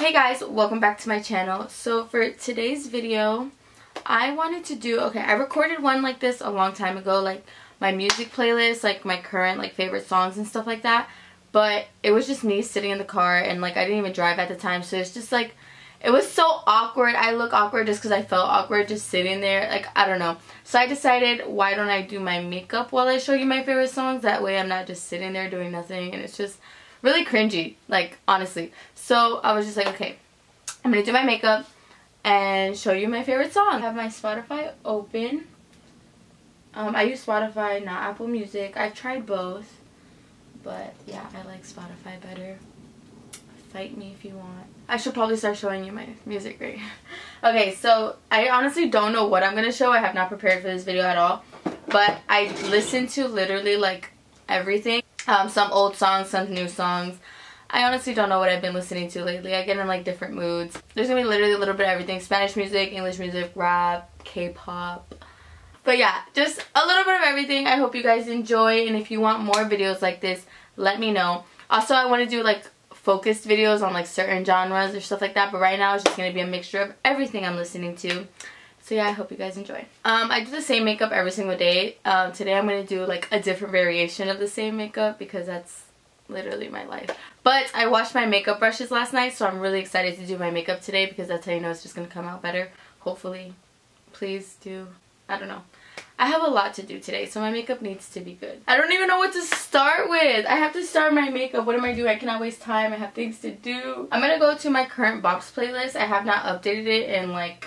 Hey guys, welcome back to my channel. So for today's video, I wanted to do, I recorded one like this a long time ago, like my music playlist, like my current like favorite songs and stuff like that. But it was just me sitting in the car and like I didn't even drive at the time, so it's just like, it was so awkward. I look awkward just because I felt awkward just sitting there, like I don't know. So I decided, why don't I do my makeup while I show you my favorite songs? That way I'm not just sitting there doing nothing and it's just really cringy, like honestly. So I was just like, okay, I'm gonna do my makeup and show you my favorite song. I have my Spotify open. I use Spotify, not Apple Music. I've tried both, but yeah, I like Spotify better. Fight me if you want. I should probably start showing you my music right. Okay, so I honestly don't know what I'm gonna show. I have not prepared for this video at all, but I listened to literally like everything. Some old songs, some new songs. I honestly don't know what I've been listening to lately. I get in like different moods. There's gonna be literally a little bit of everything. Spanish music, English music, rap, K-pop. But yeah, just a little bit of everything. I hope you guys enjoy, and if you want more videos like this, let me know. Also, I want to do like focused videos on like certain genres or stuff like that, but right now it's just gonna be a mixture of everything I'm listening to. So yeah, I hope you guys enjoy. I do the same makeup every single day. Today I'm going to do like a different variation of the same makeup because that's literally my life. But I washed my makeup brushes last night, so I'm really excited to do my makeup today because that's how you know it's just going to come out better. Hopefully. Please do. I don't know. I have a lot to do today, so my makeup needs to be good. I don't even know what to start with. I have to start my makeup. What am I doing? I cannot waste time. I have things to do. I'm going to go to my current box playlist. I have not updated it in like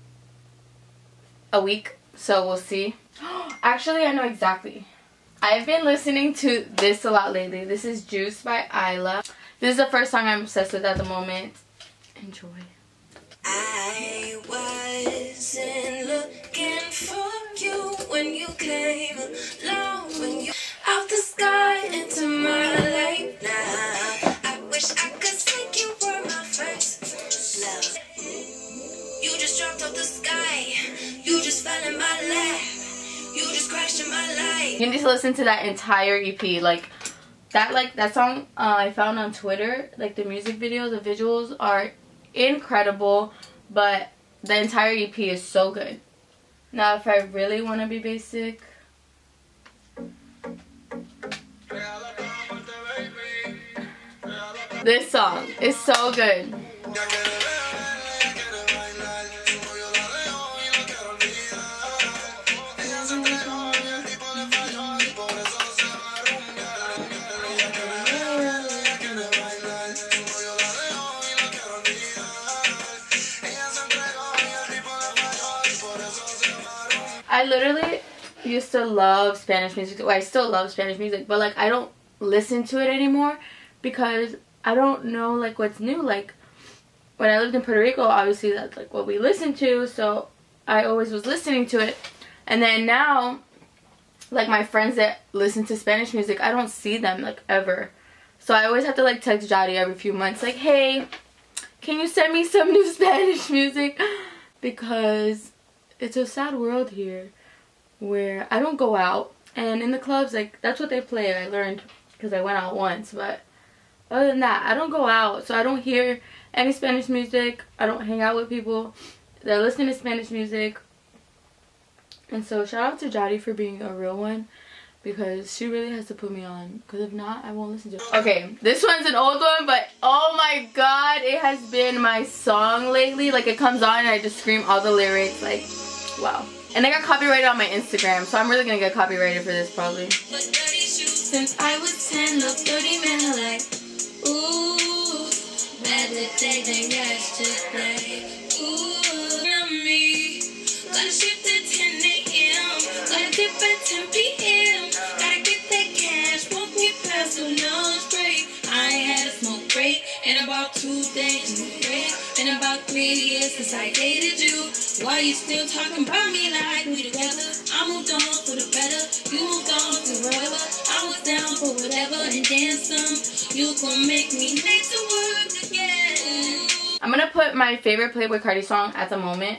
a week, so we'll see. Actually, I know exactly. I've been listening to this a lot lately. This is Juice by Isla. This is the first song I'm obsessed with at the moment. Enjoy. I wasn't looking for you when you came along, when you out the sky into my life now. I wish I could say you were my first love. You just dropped off the sky. You just fell in my lap. You just crashed in my life. You need to listen to that entire EP. Like that song I found on Twitter. Like the music video, the visuals are incredible, but the entire EP is so good. Now if I really want to be basic, this song is so good. I literally used to love Spanish music. Well, I still love Spanish music, but like I don't listen to it anymore because I don't know like what's new. Like when I lived in Puerto Rico, obviously that's like what we listened to, so I always was listening to it. And then now, like my friends that listen to Spanish music, I don't see them like ever. So I always have to like text Jody every few months like, hey, can you send me some new Spanish music? Because it's a sad world here where I don't go out, and in the clubs like that's what they play. I learned because I went out once, but other than that I don't go out, so I don't hear any Spanish music. I don't hang out with people that listen to Spanish music. And so shout out to Jody for being a real one, because she really has to put me on, because if not I won't listen to it. Okay, this one's an old one, but oh my god, it has been my song lately. Like it comes on and I just scream all the lyrics, like wow. And I got copyrighted on my Instagram, so I'm really gonna get copyrighted for this probably. Since I was 10, look 30 men like, ooh, better day than yesterday. Ooh, love me. Gotta shift at 10 a.m. Gotta dip at 10 p.m. Gotta get that cash, won't get past the lunch break. I ain't had a smoke break in about 2 days. Been about 3 years since I dated you. Why you still talking about me like we together? I moved on for the better. You moved on forever. I was down for whatever and then some. You gon' make me late to work again. I'm gonna put my favorite Playboi Carti song at the moment.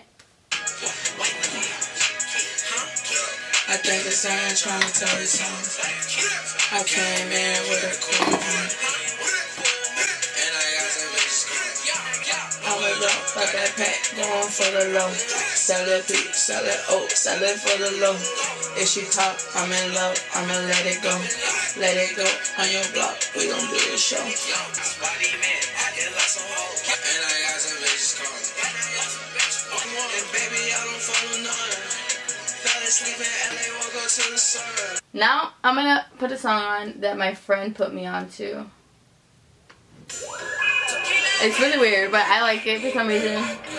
I think it's sad trying to tell you something. I came in with a cool one. Got that pack going for the low. Sell it beat, sell it oat, sell it for the low. If she pop, I'm in love, I'ma let it go. Let it go on your block, we gon' do a show. And I got some bitches calling. And baby, I don't follow none. Fell asleep in LA, woke up to the sun. Now, I'm gonna put a song on that my friend put me on to. It's really weird, but I like it for some reason.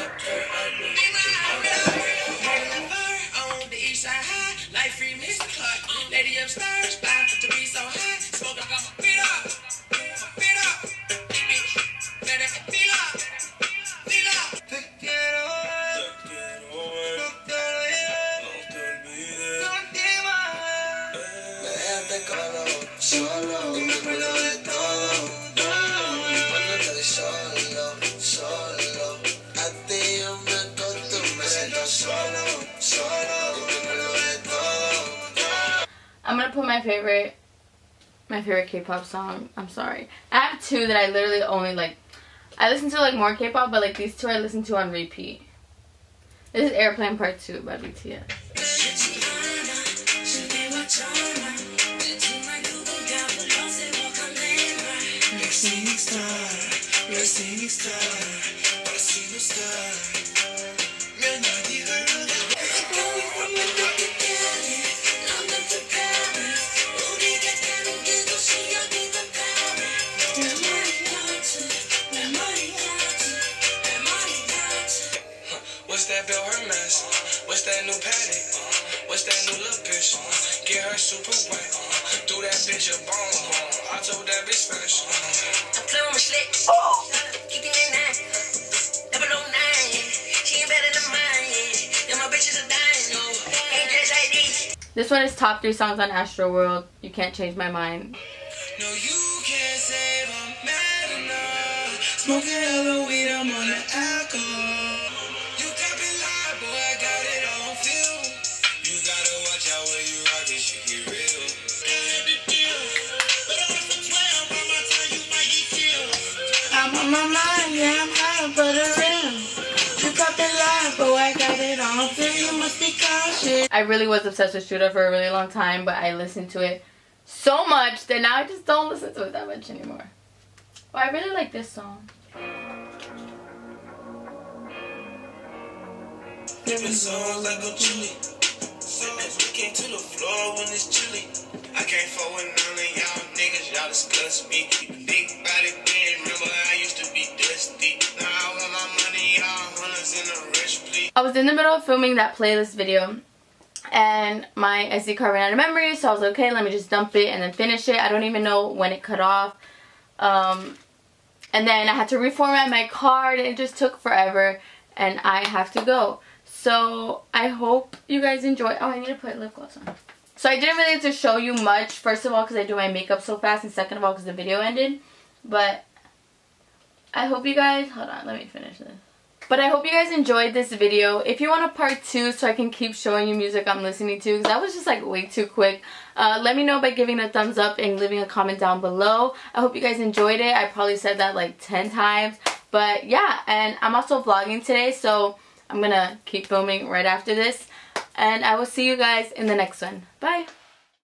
I'm gonna put my favorite K-pop song. I'm sorry. I have two that I literally only like. I listen to like more K-pop, but like these two I listen to on repeat. This is Airplane Part 2 by BTS. What's that Bill her mess? What's that new paddock? What's that new little bitch? Get her super wet. Do that bitch a bone. I told that bitch fresh. I'm playing with my slick. Keeping it 9. 009. She ain't better than mine. Yeah, my bitches are dying. Ain't just like this. This one is top 3 songs on Astro World. You Can't Change My Mind. No, you can't save. I'm mad enough. Smoking hella weed. I'm on the alcohol. I'm on my mind, yeah, I'm high but a rim. You got the lie, but I got it on film. You must be cautious. I really was obsessed with Shooter for a really long time, but I listened to it so much that now I just don't listen to it that much anymore. But I really like this song. Living songs like a chili. Songs we came to the floor when it's chilly. I can't fuck with none of y'all niggas, y'all disgust me. Big body being, remember I used to be dusty. Now I want my money, y'all hunters in a rush, please. I was in the middle of filming that playlist video and my SD card ran out of memory, so I was like, okay, let me just dump it and then finish it. I don't even know when it cut off. And then I had to reformat my card and it just took forever and I have to go. So I hope you guys enjoy. Oh, I need to put lip gloss on. So I didn't really get to show you much. First of all, because I do my makeup so fast. And second of all, because the video ended. But I hope you guys... Hold on, let me finish this. But I hope you guys enjoyed this video. If you want a part 2 so I can keep showing you music I'm listening to. Because that was just like way too quick. Let me know by giving a thumbs up and leaving a comment down below. I hope you guys enjoyed it. I probably said that like 10 times. But yeah, and I'm also vlogging today. So I'm going to keep filming right after this. And I will see you guys in the next one. Bye!